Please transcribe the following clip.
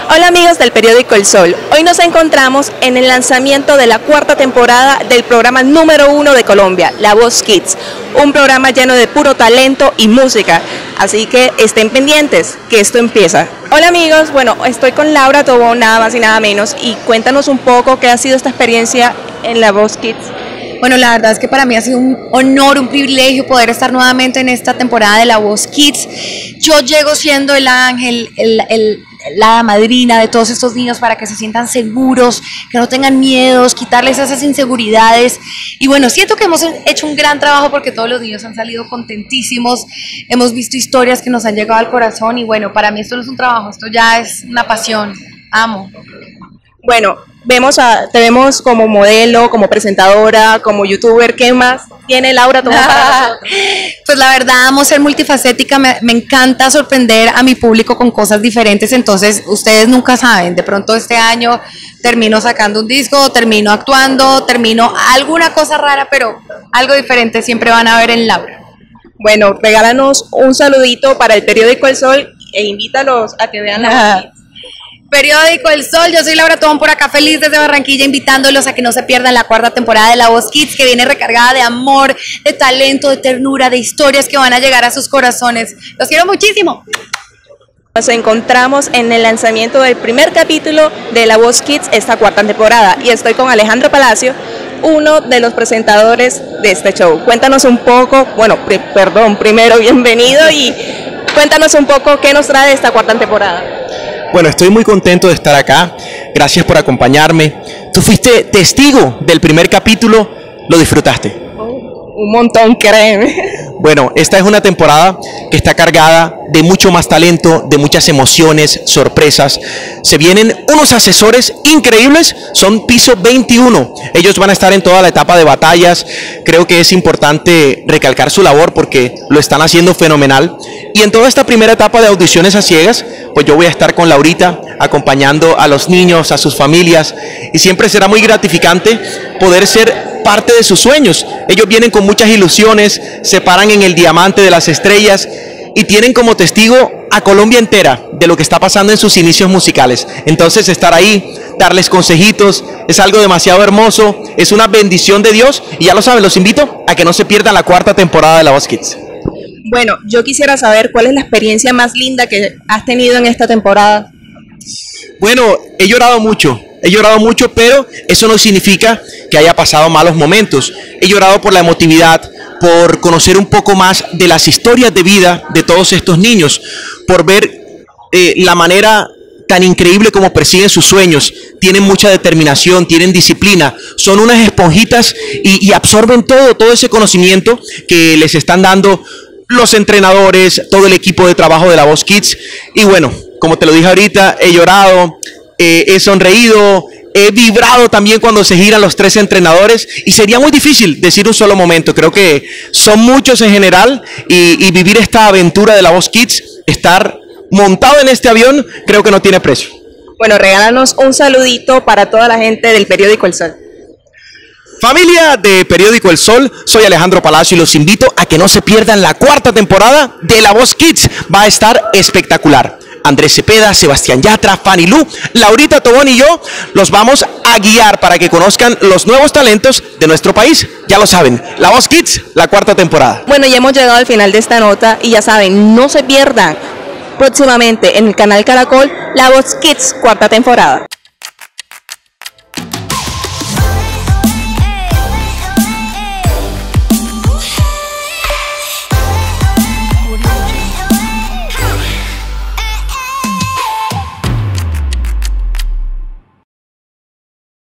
Hola amigos del periódico El Sol, hoy nos encontramos en el lanzamiento de la cuarta temporada del programa número 1 de Colombia, La Voz Kids, un programa lleno de puro talento y música, así que estén pendientes que esto empieza. Hola amigos, bueno, estoy con Laura Tobón, nada más y nada menos, y cuéntanos un poco qué ha sido esta experiencia en La Voz Kids. Bueno, la verdad es que para mí ha sido un honor, un privilegio poder estar nuevamente en esta temporada de La Voz Kids. Yo llego siendo el ángel, la madrina de todos estos niños para que se sientan seguros, que no tengan miedos, quitarles esas inseguridades. Y bueno, siento que hemos hecho un gran trabajo porque todos los niños han salido contentísimos, hemos visto historias que nos han llegado al corazón y bueno, para mí esto no es un trabajo, esto ya es una pasión, amo. Bueno, te vemos como modelo, como presentadora, como youtuber, ¿qué más tiene Laura Tobón para nosotros? Pues la verdad amo ser multifacética, me encanta sorprender a mi público con cosas diferentes, entonces ustedes nunca saben, de pronto este año termino sacando un disco, termino actuando, termino alguna cosa rara, pero algo diferente siempre van a ver en Laura. Bueno, regálanos un saludito para el periódico El Sol e invítalos a que vean La Voz Kids. Periódico El Sol, yo soy Laura Tobón por acá, feliz desde Barranquilla, invitándolos a que no se pierdan la cuarta temporada de La Voz Kids, que viene recargada de amor, de talento, de ternura, de historias que van a llegar a sus corazones. Los quiero muchísimo. Nos encontramos en el lanzamiento del primer capítulo de La Voz Kids esta cuarta temporada y estoy con Alejandro Palacio, uno de los presentadores de este show. Cuéntanos un poco, primero bienvenido y cuéntanos un poco qué nos trae esta cuarta temporada. Bueno, estoy muy contento de estar acá, gracias por acompañarme. Tú fuiste testigo del primer capítulo, ¿lo disfrutaste? Un montón, créeme. Bueno, esta es una temporada que está cargada de mucho más talento, de muchas emociones, sorpresas. Se vienen unos asesores increíbles, son piso 21. Ellos van a estar en toda la etapa de batallas. Creo que es importante recalcar su labor porque lo están haciendo fenomenal. Y en toda esta primera etapa de audiciones a ciegas, pues yo voy a estar con Laurita, acompañando a los niños, a sus familias. Y siempre será muy gratificante poder ser parte de sus sueños. Ellos vienen con muchas ilusiones, se paran en el diamante de las estrellas y tienen como testigo a Colombia entera de lo que está pasando en sus inicios musicales. Entonces estar ahí, darles consejitos, es algo demasiado hermoso, es una bendición de Dios y ya lo saben, los invito a que no se pierdan la cuarta temporada de La Voz Kids. Bueno, yo quisiera saber cuál es la experiencia más linda que has tenido en esta temporada. Bueno, he llorado mucho, pero eso no significa que haya pasado malos momentos. He llorado por la emotividad, por conocer un poco más de las historias de vida de todos estos niños, por ver la manera tan increíble como persiguen sus sueños. Tienen mucha determinación, tienen disciplina, son unas esponjitas y absorben todo ese conocimiento que les están dando los entrenadores, todo el equipo de trabajo de La Voz Kids. Y bueno, como te lo dije ahorita, he llorado, he sonreído, he vibrado también cuando se giran los tres entrenadores y sería muy difícil decir un solo momento. Creo que son muchos en general y vivir esta aventura de La Voz Kids, estar montado en este avión, creo que no tiene precio. Bueno, regálanos un saludito para toda la gente del periódico El Sol. Familia de Periódico El Sol, soy Alejandro Palacio y los invito a que no se pierdan la cuarta temporada de La Voz Kids. Va a estar espectacular. Andrés Cepeda, Sebastián Yatra, Fanny Lu, Laurita Tobón y yo los vamos a guiar para que conozcan los nuevos talentos de nuestro país. Ya lo saben, La Voz Kids, la cuarta temporada. Bueno, ya hemos llegado al final de esta nota y ya saben, no se pierdan próximamente en el canal Caracol La Voz Kids, cuarta temporada.